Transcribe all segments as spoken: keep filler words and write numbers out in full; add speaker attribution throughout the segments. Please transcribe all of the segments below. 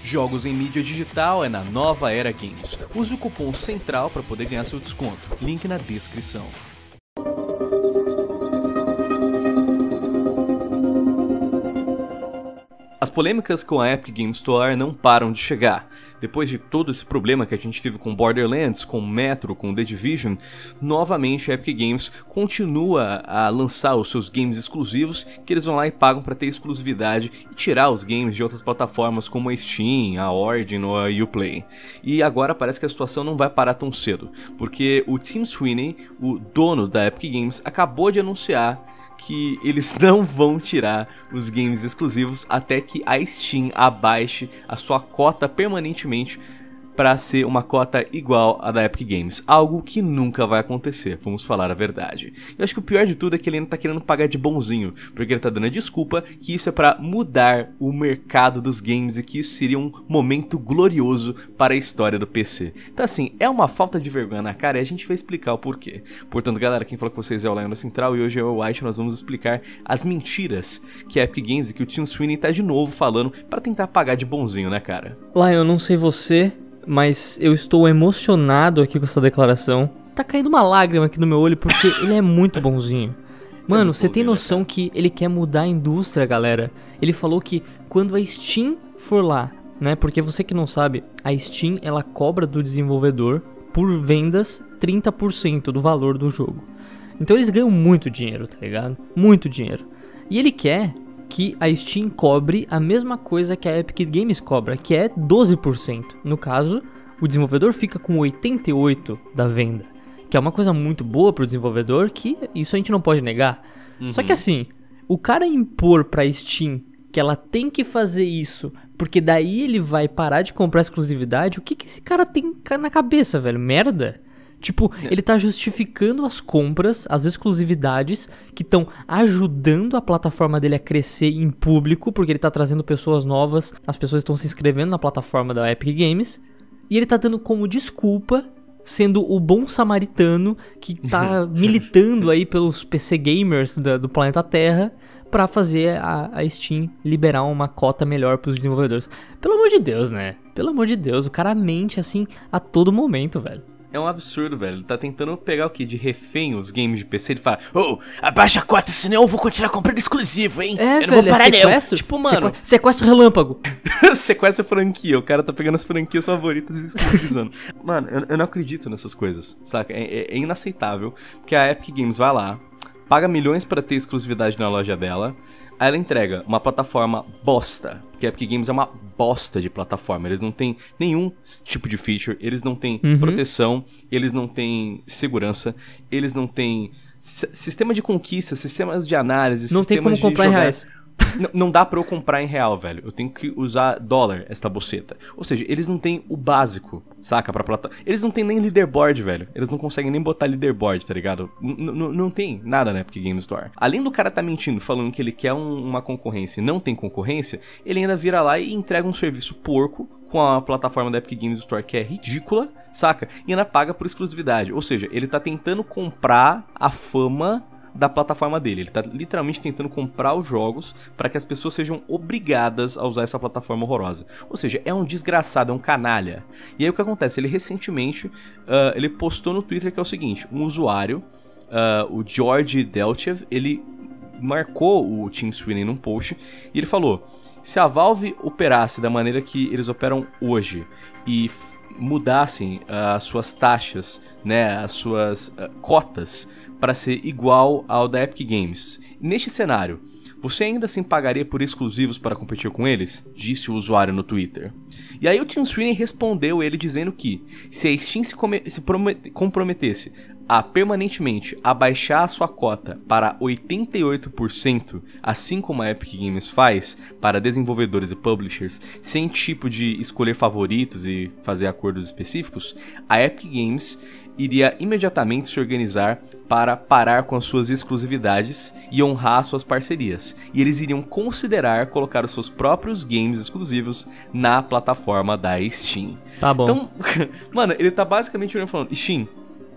Speaker 1: Jogos em mídia digital é na Nova Era Games. Use o cupom CENTRAL para poder ganhar seu desconto. Link na descrição. As polêmicas com a Epic Games Store não param de chegar. Depois de todo esse problema que a gente teve com Borderlands, com Metro, com The Division, novamente a Epic Games continua a lançar os seus games exclusivos que eles vão lá e pagam para ter exclusividade e tirar os games de outras plataformas como a Steam, a Origin ou a Uplay. E agora parece que a situação não vai parar tão cedo, porque o Tim Sweeney, o dono da Epic Games, acabou de anunciar que eles não vão tirar os games exclusivos até que a Steam abaixe a sua cota permanentemente para ser uma cota igual à da Epic Games, algo que nunca vai acontecer, vamos falar a verdade. Eu acho que o pior de tudo é que ele ainda tá querendo pagar de bonzinho, porque ele tá dando a desculpa que isso é para mudar o mercado dos games e que isso seria um momento glorioso para a história do P C. Então assim, é uma falta de vergonha na cara e a gente vai explicar o porquê. Portanto, galera, quem falou com vocês é o Lion da Central e hoje eu e o White nós vamos explicar as mentiras que a Epic Games e que o Tim Sweeney tá de novo falando para tentar pagar de bonzinho, né, cara?
Speaker 2: Lion, eu não sei você, mas eu estou emocionado aqui com essa declaração. Tá caindo uma lágrima aqui no meu olho porque ele é muito bonzinho. Mano, você tem noção que ele quer mudar a indústria, galera? Ele falou que quando a Steam for lá, né? Porque você que não sabe, a Steam ela cobra do desenvolvedor por vendas trinta por cento do valor do jogo. Então eles ganham muito dinheiro, tá ligado? Muito dinheiro. E ele quer que a Steam cobre a mesma coisa que a Epic Games cobra, que é doze por cento. No caso, o desenvolvedor fica com oitenta e oito por cento da venda, que é uma coisa muito boa pro desenvolvedor, que isso a gente não pode negar. Uhum. Só que assim, o cara impor pra Steam que ela tem que fazer isso, porque daí ele vai parar de comprar exclusividade, o que que esse cara tem na cabeça, velho? Merda? Tipo, é. Ele tá justificando as compras, as exclusividades que estão ajudando a plataforma dele a crescer em público, porque ele tá trazendo pessoas novas, as pessoas estão se inscrevendo na plataforma da Epic Games, e ele tá dando como desculpa, sendo o bom samaritano que tá militando aí pelos P C gamers da, do planeta Terra, pra fazer a, a Steam liberar uma cota melhor pros desenvolvedores. Pelo amor de Deus, né? Pelo amor de Deus, o cara mente assim a todo momento, velho.
Speaker 1: É um absurdo, velho. Ele tá tentando pegar o quê? De refém os games de P C. Ele fala, ô, oh, abaixa a cota, senão eu vou continuar comprando exclusivo, hein?
Speaker 2: É,
Speaker 1: eu
Speaker 2: velho,
Speaker 1: não vou parar,
Speaker 2: é sequestro?
Speaker 1: Não. Tipo, mano...
Speaker 2: Sequ... Sequestro relâmpago.
Speaker 1: Sequestro franquia. O cara tá pegando as franquias favoritas e exclusivizando. Mano, eu, eu não acredito nessas coisas, saca? É, é, é inaceitável. Porque a Epic Games vai lá, paga milhões pra ter exclusividade na loja dela, aí ela entrega uma plataforma bosta, porque a Epic Games é uma bosta de plataforma, eles não têm nenhum tipo de feature, eles não têm uhum. proteção, eles não têm segurança, eles não têm sistema de conquista, sistemas de análise,
Speaker 2: não tem como
Speaker 1: de
Speaker 2: comprar
Speaker 1: jogar...
Speaker 2: em reais.
Speaker 1: Não, não dá pra eu comprar em real, velho. Eu tenho que usar dólar, esta boceta. Ou seja, eles não têm o básico, saca? Pra plata... Eles não têm nem leaderboard, velho. Eles não conseguem nem botar leaderboard, tá ligado? N não tem nada na Epic Games Store. Além do cara tá mentindo, falando que ele quer um, uma concorrência e não tem concorrência, ele ainda vira lá e entrega um serviço porco com a plataforma da Epic Games Store que é ridícula, saca? E ainda paga por exclusividade. Ou seja, ele tá tentando comprar a fama da plataforma dele. Ele tá literalmente tentando comprar os jogos para que as pessoas sejam obrigadas a usar essa plataforma horrorosa. Ou seja, é um desgraçado, é um canalha. E aí o que acontece? Ele recentemente, uh, ele postou no Twitter que é o seguinte, um usuário, uh, o George Delchev, ele marcou o Tim Sweeney num post e ele falou, se a Valve operasse da maneira que eles operam hoje e mudassem uh, as suas taxas, né, as suas uh, cotas para ser igual ao da Epic Games. Neste cenário, você ainda assim pagaria por exclusivos para competir com eles? Disse o usuário no Twitter. E aí o Tim Sweeney respondeu ele dizendo que se a Steam se, se comprometesse a permanentemente abaixar a sua cota para oitenta e oito por cento, assim como a Epic Games faz para desenvolvedores e publishers, sem tipo de escolher favoritos e fazer acordos específicos, a Epic Games iria imediatamente se organizar para parar com as suas exclusividades e honrar suas parcerias. E eles iriam considerar colocar os seus próprios games exclusivos na plataforma da Steam.
Speaker 2: Tá bom.
Speaker 1: Então, mano, ele tá basicamente falando, Steam,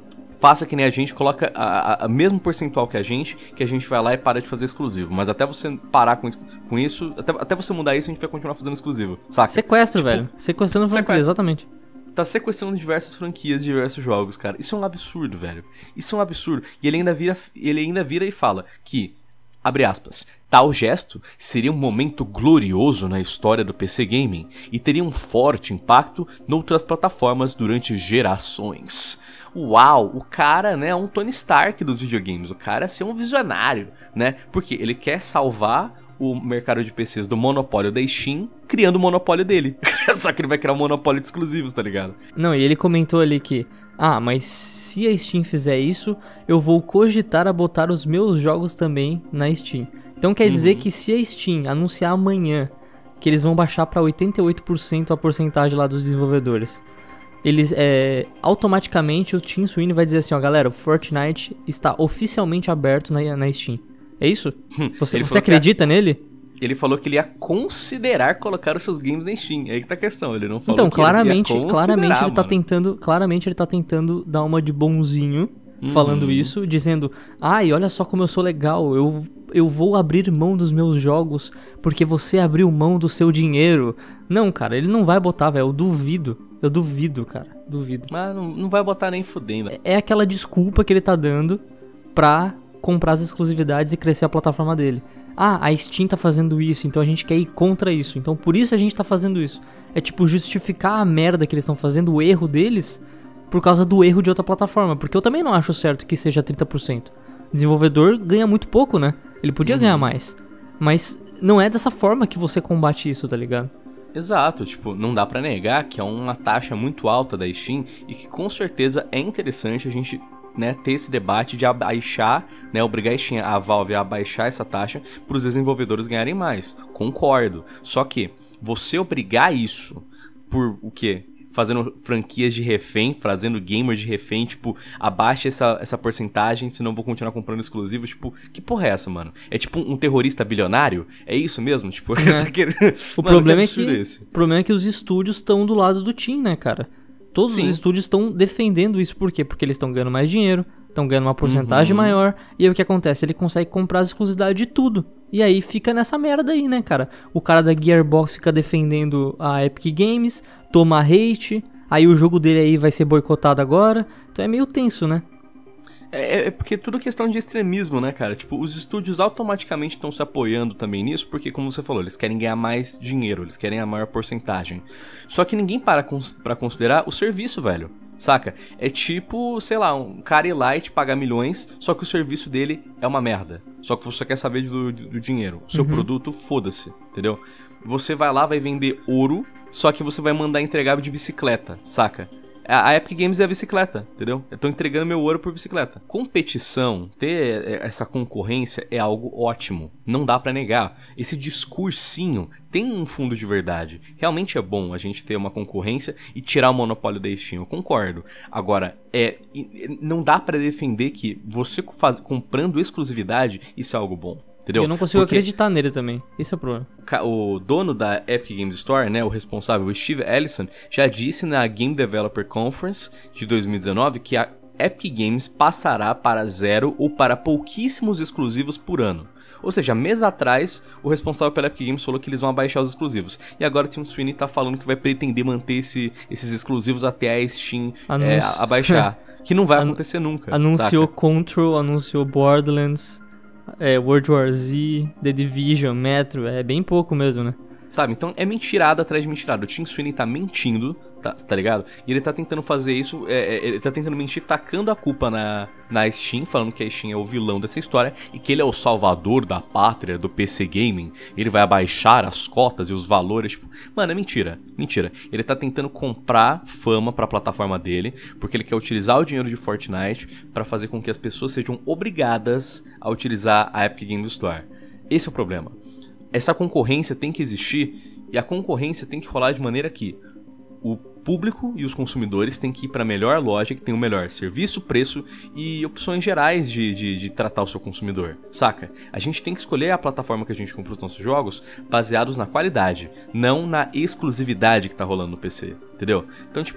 Speaker 1: faça que nem a gente, coloca a, a, a mesmo percentual que a gente, que a gente vai lá e para de fazer exclusivo. Mas até você parar com isso, com isso até, até você mudar isso, a gente vai continuar fazendo exclusivo, saca?
Speaker 2: Sequestro,
Speaker 1: tipo,
Speaker 2: velho. Sequestrando franquia, exatamente.
Speaker 1: Tá sequestrando diversas franquias, diversos jogos, cara. Isso é um absurdo, velho. Isso é um absurdo. E ele ainda vira, ele ainda vira e fala que, abre aspas, tal gesto seria um momento glorioso na história do P C Gaming e teria um forte impacto noutras plataformas durante gerações. Uau, o cara, né, é um Tony Stark dos videogames, o cara é ser um visionário, né, porque ele quer salvar o mercado de P Cs do monopólio da Steam, criando o monopólio dele. Só que ele vai criar um monopólio de exclusivos, tá ligado?
Speaker 2: Não, e ele comentou ali que, ah, mas se a Steam fizer isso, eu vou cogitar a botar os meus jogos também na Steam. Então quer dizer uhum. que se a Steam anunciar amanhã que eles vão baixar para oitenta e oito por cento a porcentagem lá dos desenvolvedores, eles, é, automaticamente o Tim Sweeney vai dizer assim, ó, galera, o Fortnite está oficialmente aberto na, na Steam. É isso? Você, você acredita nele?
Speaker 1: Ele falou que ele ia considerar colocar os seus games na Steam. É aí que tá a questão, ele não falou
Speaker 2: então,
Speaker 1: que
Speaker 2: claramente,
Speaker 1: ele ia
Speaker 2: claramente ele tá
Speaker 1: mano.
Speaker 2: tentando, claramente ele tá tentando dar uma de bonzinho, uhum. falando isso, dizendo, ai, olha só como eu sou legal, eu, eu vou abrir mão dos meus jogos porque você abriu mão do seu dinheiro. Não, cara, ele não vai botar, velho, eu duvido, eu duvido, cara, duvido.
Speaker 1: Mas não, não vai botar nem fudendo.
Speaker 2: É, é aquela desculpa que ele tá dando pra comprar as exclusividades e crescer a plataforma dele. Ah, a Steam tá fazendo isso, então a gente quer ir contra isso, então por isso a gente tá fazendo isso. É tipo justificar a merda que eles estão fazendo, o erro deles, por causa do erro de outra plataforma, porque eu também não acho certo que seja trinta por cento. O desenvolvedor ganha muito pouco, né? Ele podia uhum. ganhar mais, mas não é dessa forma que você combate isso, tá ligado?
Speaker 1: Exato, tipo, não dá pra negar que é uma taxa muito alta da Steam e que com certeza é interessante a gente, né, ter esse debate de abaixar, né, obrigar a Steam, a Valve a abaixar essa taxa para os desenvolvedores ganharem mais. Concordo. Só que você obrigar isso por o quê? Fazendo franquias de refém, fazendo gamers de refém, tipo, abaixa essa, essa porcentagem, senão vou continuar comprando exclusivos. Tipo, que porra é essa, mano? É tipo um terrorista bilionário? É isso mesmo? Tipo,
Speaker 2: é.
Speaker 1: tá querendo...
Speaker 2: o, mano, problema que é que, esse? o problema é que os estúdios estão do lado do Team, né, cara? Todos Sim. os estúdios estão defendendo isso. Por quê? Porque eles estão ganhando mais dinheiro, estão ganhando uma porcentagem uhum. maior. E aí o que acontece? Ele consegue comprar as exclusividades de tudo. E aí fica nessa merda aí, né, cara? O cara da Gearbox fica defendendo a Epic Games, toma hate, aí o jogo dele aí vai ser boicotado agora. Então é meio tenso, né?
Speaker 1: É, é porque tudo questão de extremismo, né, cara? Tipo, os estúdios automaticamente estão se apoiando também nisso, porque, como você falou, eles querem ganhar mais dinheiro, eles querem a maior porcentagem. Só que ninguém para cons- pra considerar o serviço, velho. Saca? É tipo, sei lá, um cara ir lá e te pagar milhões, só que o serviço dele é uma merda. Só que você quer saber do, do, do dinheiro. O seu uhum. produto, foda-se, entendeu? Você vai lá, vai vender ouro, só que você vai mandar entregar de bicicleta, saca? A Epic Games é a bicicleta, entendeu? Eu tô entregando meu ouro por bicicleta. Competição, ter essa concorrência é algo ótimo. Não dá pra negar. Esse discursinho tem um fundo de verdade. Realmente é bom a gente ter uma concorrência e tirar o monopólio da Steam, eu concordo. Agora, é, não dá pra defender que você faz, comprando exclusividade, isso é algo bom. Entendeu?
Speaker 2: Eu não consigo
Speaker 1: Porque
Speaker 2: acreditar nele também. Esse é o problema.
Speaker 1: O dono da Epic Games Store, né, o responsável, o Steve Ellison, já disse na Game Developer Conference de dois mil e dezenove que a Epic Games passará para zero ou para pouquíssimos exclusivos por ano. Ou seja, mês atrás, o responsável pela Epic Games falou que eles vão abaixar os exclusivos. E agora o Tim Sweeney tá falando que vai pretender manter esse, esses exclusivos até a Steam Anuncio... é, abaixar. Que não vai acontecer nunca.
Speaker 2: Anunciou
Speaker 1: saca?
Speaker 2: Control, anunciou Borderlands... É, World War Z, The Division, Metro, é bem pouco mesmo, né?
Speaker 1: Sabe, então é mentirada atrás de mentirada. O Tim Sweeney tá mentindo, tá, tá ligado? E ele tá tentando fazer isso, é, é, ele tá tentando mentir, tacando a culpa na, na Steam, falando que a Steam é o vilão dessa história e que ele é o salvador da pátria do P C Gaming. Ele vai abaixar as cotas e os valores, tipo... Mano, é mentira, mentira. Ele tá tentando comprar fama pra plataforma dele, porque ele quer utilizar o dinheiro de Fortnite pra fazer com que as pessoas sejam obrigadas a utilizar a Epic Games Store. Esse é o problema. Essa concorrência tem que existir e a concorrência tem que rolar de maneira que o público e os consumidores têm que ir para a melhor loja que tem o melhor serviço, preço e opções gerais de, de, de tratar o seu consumidor, saca? A gente tem que escolher a plataforma que a gente compra os nossos jogos baseados na qualidade, não na exclusividade que tá rolando no P C, entendeu? Então, tipo,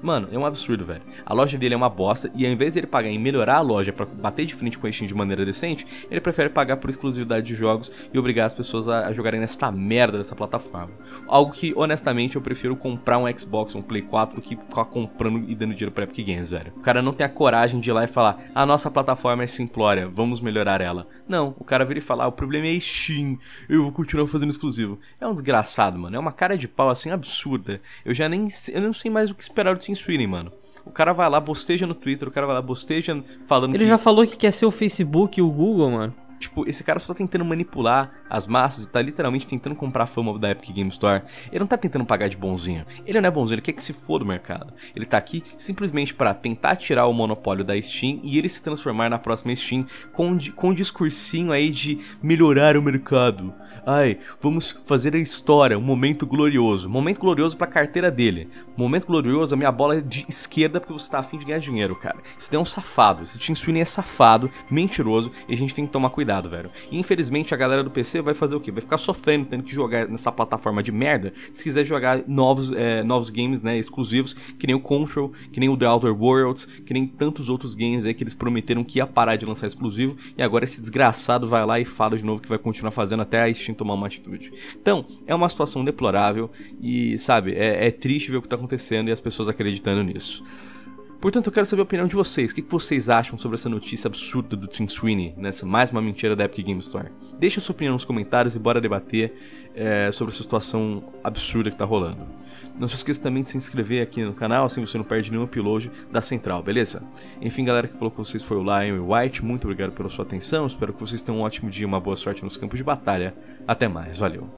Speaker 1: Mano, é um absurdo, velho. A loja dele é uma bosta e ao invés de ele pagar em melhorar a loja pra bater de frente com a Steam de maneira decente, ele prefere pagar por exclusividade de jogos e obrigar as pessoas a, a jogarem nesta merda dessa plataforma. Algo que, honestamente, eu prefiro comprar um Xbox, um Play quatro do que ficar comprando e dando dinheiro pra Epic Games, velho. O cara não tem a coragem de ir lá e falar, a nossa plataforma é simplória, vamos melhorar ela. Não, o cara vira e fala, ah, o problema é Steam, eu vou continuar fazendo exclusivo. É um desgraçado, mano, é uma cara de pau assim absurda. Eu já nem eu não sei mais o que esperar do Tim Sweeney, mano. O cara vai lá, bosteja no Twitter, o cara vai lá, bosteja falando
Speaker 2: Ele
Speaker 1: que...
Speaker 2: já falou que quer ser o Facebook e o Google, mano.
Speaker 1: Tipo, esse cara só tá tentando manipular as massas e tá literalmente tentando comprar a fama da Epic Game Store. Ele não tá tentando pagar de bonzinho. Ele não é bonzinho, ele quer que se foda o mercado. Ele tá aqui simplesmente pra tentar tirar o monopólio da Steam e ele se transformar na próxima Steam com, com um discursinho aí de melhorar o mercado. Ai, vamos fazer a história, um momento glorioso. Momento glorioso pra carteira dele. Momento glorioso, a minha bola é de esquerda porque você tá afim de ganhar dinheiro, cara. Isso daí é um safado. Esse Tim Sweeney é safado, mentiroso e a gente tem que tomar cuidado, velho. E infelizmente a galera do P C vai fazer o quê? Vai ficar sofrendo, tendo que jogar nessa plataforma de merda se quiser jogar novos, é, novos games, né, exclusivos, que nem o Control, que nem o The Outer Worlds, que nem tantos outros games aí que eles prometeram que ia parar de lançar exclusivo e agora esse desgraçado vai lá e fala de novo que vai continuar fazendo até a Steam tomar uma atitude. Então, é uma situação deplorável e, sabe, é, é triste ver o que tá acontecendo e as pessoas acreditando nisso. Portanto, eu quero saber a opinião de vocês. O que vocês acham sobre essa notícia absurda do Tim Sweeney, nessa mais uma mentira da Epic Games Store? Deixa a sua opinião nos comentários e bora debater é, sobre essa situação absurda que tá rolando. Não se esqueça também de se inscrever aqui no canal, assim você não perde nenhum upload da Central, beleza? Enfim, galera, que falou com vocês foi o Lion White, muito obrigado pela sua atenção, espero que vocês tenham um ótimo dia, uma boa sorte nos campos de batalha. Até mais, valeu!